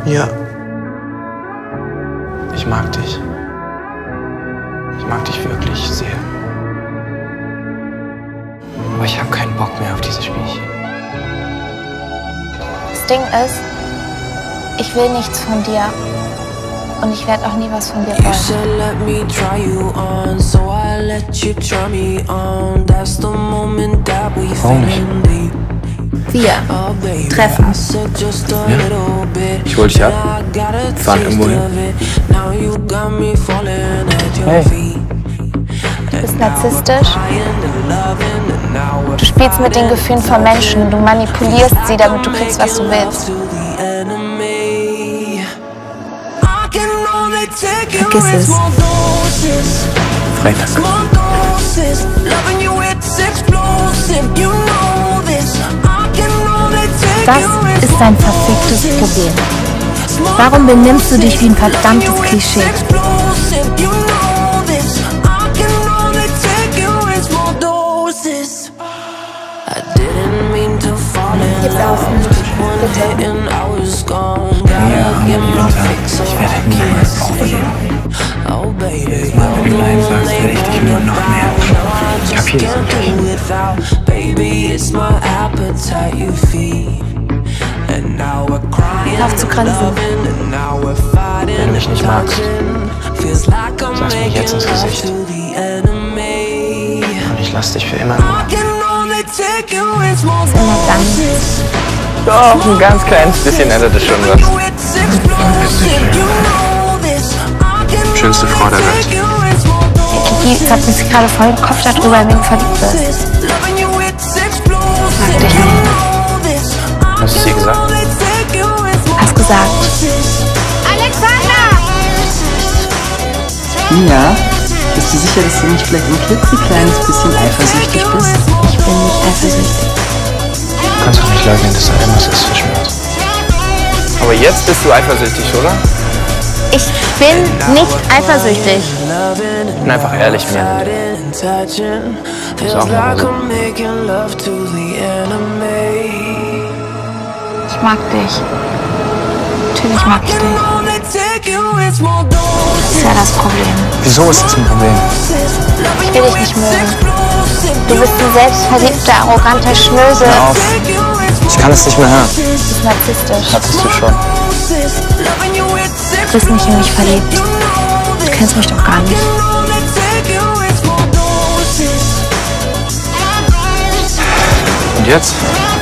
Ja. Ich mag dich. Ich mag dich wirklich sehr. Aber ich habe keinen Bock mehr auf diese Spielchen. Das Ding ist, ich will nichts von dir. Und ich werde auch nie was von dir wollen. Warum nicht? Wir treffen. Ja. Ich hol dich ab. Wir fahren irgendwo hin. Hey. Du bist narzisstisch. Du spielst mit den Gefühlen von Menschen. Du manipulierst sie, damit du kriegst, was du willst. Vergiss es. Freitag. Das ist dein verficktes Problem. Warum benimmst du dich wie ein verdammtes Klischee? Gib auf, bitte. Ja, Anita, ich werde niemals aufgeben. Jedes Mal, wenn du Nein sagst, werde ich dich nur noch mehr. Kapierst du Hör auf zu grinsen. Wenn du mich nicht magst, sag's mir jetzt ins Gesicht. Und ich lass dich für immer nur. Das ändert gar nichts. Doch, ein ganz kleines bisschen ändert es schon was. Schönste Frau der Welt. Die sagt mir gerade voll den Kopf darüber, wenn du verliebt bist. Mag dich nicht. Hast du sie gesagt? Hast gesagt. Alexander! Ja, bist du sicher, dass du nicht vielleicht ein klitzekleines bisschen eifersüchtig bist? Ich bin nicht eifersüchtig. Du kannst doch nicht leugnen, dass da irgendwas ist zwischen uns. Aber jetzt bist du eifersüchtig, oder? Ich bin nicht eifersüchtig. Ich bin einfach ehrlich, mir. Muss auch nach Hause. Ich mag dich. Natürlich mag ich dich. Das ist ja das Problem. Wieso ist das ein Problem? Ich will dich nicht mögen. Du bist ein selbstverliebter, arroganter Schnösel. Hör auf. Ich kann es nicht mehr hören. Du bist narzisstisch. Hattest du schon. Du bist nicht in mich verliebt. Du kennst mich doch gar nicht. Und jetzt?